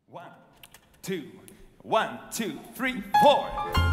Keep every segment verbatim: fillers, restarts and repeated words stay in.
One, two, one, two, three, four.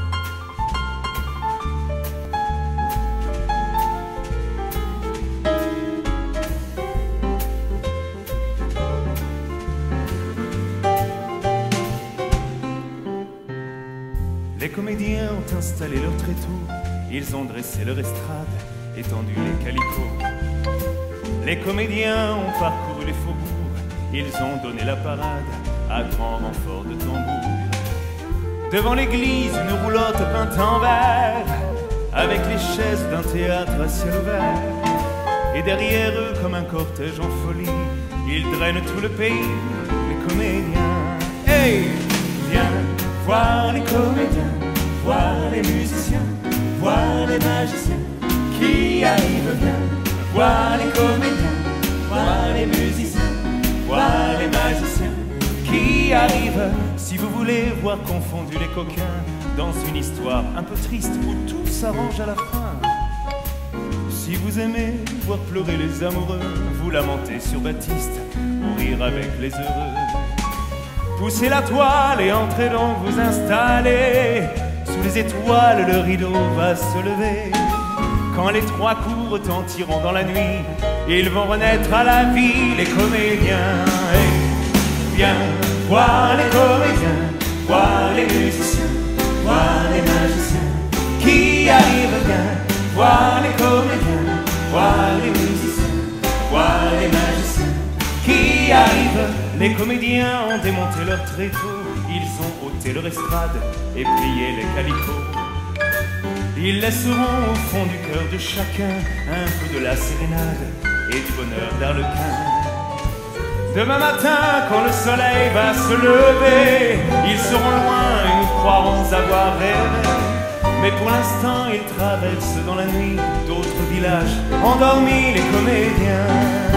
Les comédiens ont installé leur tréteau, ils ont dressé leur estrade, étendu les calicots. Les comédiens ont parcouru les faubourgs, ils ont donné la parade à grand renfort de tambour. Devant l'église, une roulotte peinte en vert, avec les chaises d'un théâtre à ciel ouvert. Et derrière eux, comme un cortège en folie, ils drainent tout le pays, les comédiens. Hey, viens voir les comédiens, voir les musiciens, voir les magiciens qui arrivent. Viens voir les comédiens, voir les musiciens, voir les magiciens qui arrivent. Si vous voulez voir confondus les coquins dans une histoire un peu triste où tout s'arrange à la fin, si vous aimez voir pleurer les amoureux, vous lamentez sur Baptiste ou rire avec les heureux, poussez la toile et entrez donc vous installer. Sous les étoiles, le rideau va se lever. Quand les trois coups retentiront dans la nuit, ils vont renaître à la vie, les comédiens. Et viens voir les comédiens, voir les musiciens, voir les magiciens qui arrivent. Bien voir les comédiens, voir les musiciens, voir les magiciens qui arrivent. Les comédiens ont démonté leur tréteau, ils ont ôté leur estrade et plié les calicots. Ils laisseront au fond du cœur de chacun un peu de la sérénade et du bonheur d'Arlequin. Demain matin, quand le soleil va se lever, ils seront loin et nous croirons avoir rêvé. Mais pour l'instant, ils traversent dans la nuit d'autres villages endormis, les comédiens.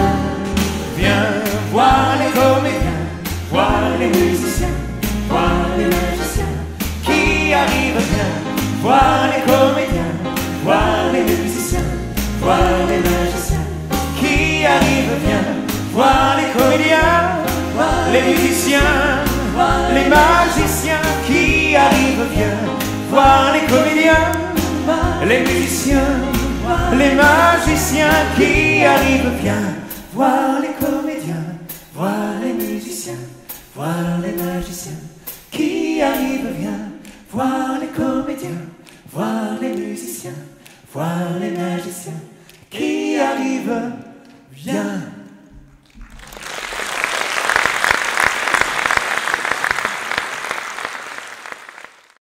Viens voir les comédiens, voir les musiciens, voir les magiciens qui arrivent. Bien voir les comédiens, voir les musiciens, voir les magiciens qui arrivent. Viens voir les comédiens, les musiciens, les magiciens qui arrivent. Viens voir les comédiens, les musiciens, les magiciens qui arrivent. Viens voir les comédiens, voir les musiciens, voir les magiciens qui arrivent. Viens voir les comédiens, voir les musiciens, voir les magiciens qui arrivent. Viens.